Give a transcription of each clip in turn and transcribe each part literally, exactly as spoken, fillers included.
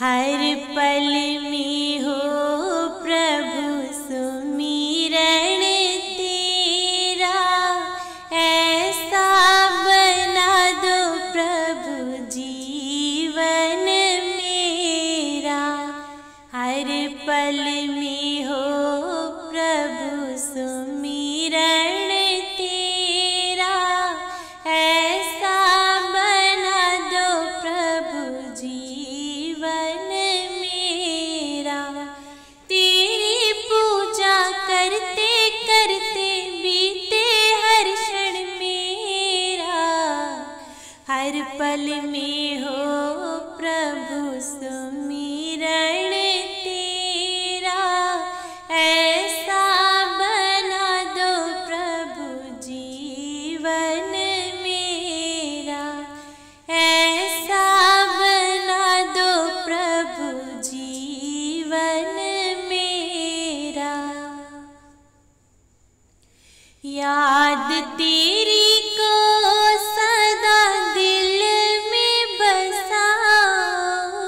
हर पल में हो प्रभु सुमिरण तेरा, ऐसा बना दो प्रभु जीवन मेरा। हर पल में हो प्रभु सुमिरण तेरा, ऐसा बना दो प्रभु जीवन मेरा। तेरी पूजा करते करते बीते हर क्षण मेरा, हर पल में हो प्रभु सुमिरण तेरा, ऐसा बना दो प्रभु जीवन मेरा, ऐसा बना दो प्रभु जीवन मेरा। याद तेरी को सदा दिल में बसाऊं,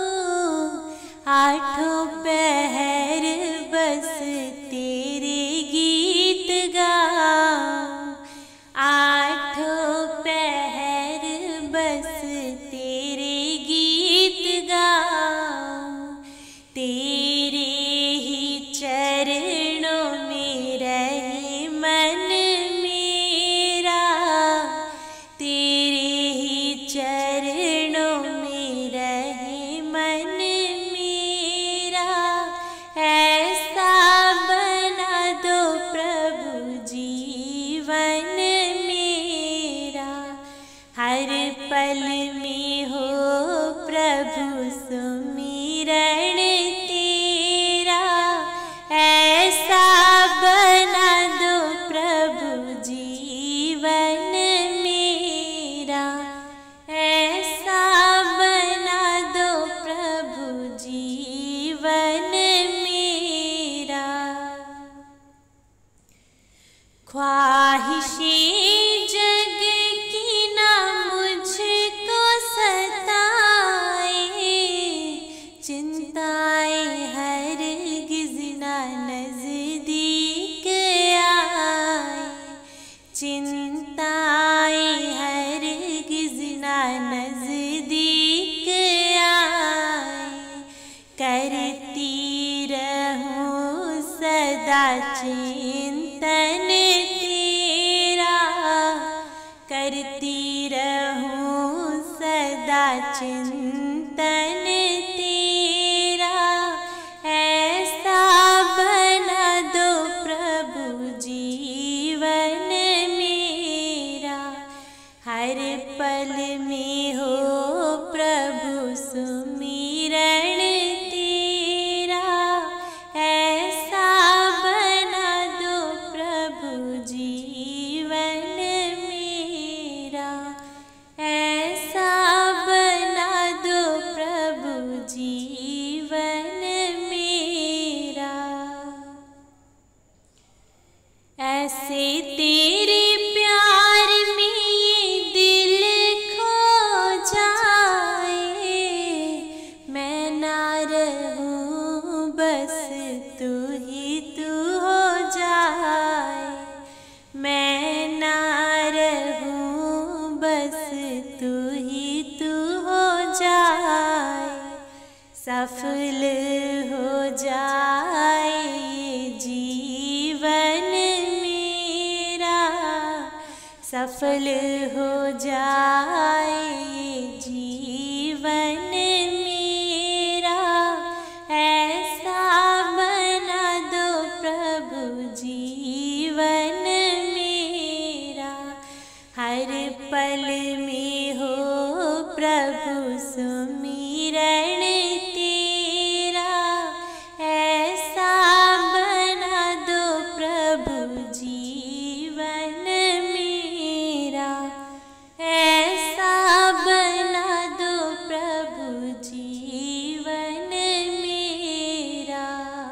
आठों पहर बस तेरे गीत गाऊं, आठों पहर बस तेरे गीत गाऊं। तेरे ही चरणों में रहे मन मेरा, तेरे ही चरणों में रहे मन मेरा, ऐसा बना दो प्रभु जीवन मेरा। हर पल में हो प्रभु सुमिरण तेरा, ऐसा बना दो प्रभु जीवन मेरा, ऐसा बना दो प्रभु जीवन मेरा। ख्वाहिशें जग की ना मुझको सताए, चिंताएं हरगिज़ ना नज़दीक आए, चिंताएं हरगिज़ ना नज़दीक आए। करती रहूं सदा चिंतन तेरा, करती रहूं सदा चिंतन तेरा, ऐसा बना दो प्रभु जीवन मेरा। हर पल में हो प्रभु सुमिरण तेरा, ऐसा बना दो प्रभु जीवन मेरा, ऐसा बना दो प्रभु जीवन मेरा। ऐसे तेरे प्यार में ये दिल खो जाए, मैं ना रहूं बस तू ही तू हो जाए, मैं ना रहूं बस तू ही तू हो जाए। सफल हो जाए ये जीवन मेरा, सफल हो जाए ये जीवन मेरा, ऐसा बना दो प्रभु जीवन मेरा। हर पल में हो प्रभु सुमिरण तेरा, ऐसा बना दो प्रभु जीवन मेरा, ऐसा बना दो प्रभु जीवन मेरा।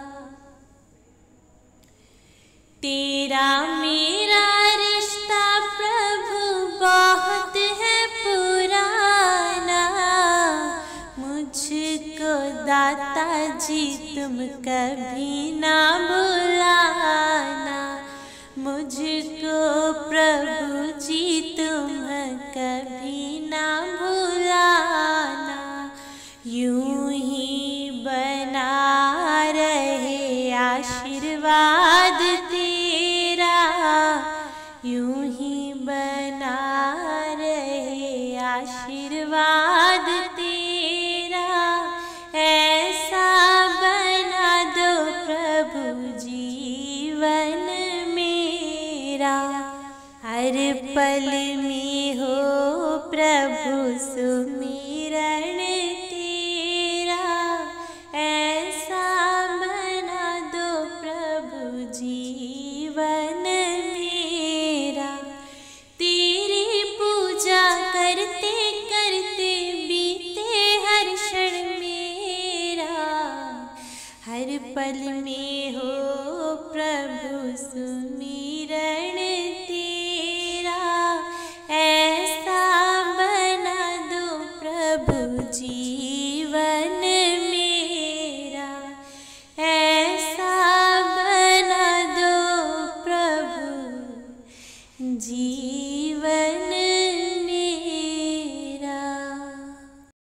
तेरा मेरा रिश्ता प्रभु बहुत है पुराना, मुझ मुझको दाता जी तुम कभी ना भुलाना, मुझको प्रभु जी तुम कभी ना भुलाना। यूं ही बना रहे आशीर्वाद तेरा, यूं ही बना रहे आशीर्वाद तेरा। ऐसा बना दो प्रभु जीवन मेरा, हर पल में हो प्रभु सुमिरन तेरा। ऐसा बना दो प्रभु जीवन मेरा। तेरी पूजा करते करते बीते हर क्षण मेरा, हर पल में हो प्रभु सुमिरन तेरा। ऐसा बना दो प्रभु जीवन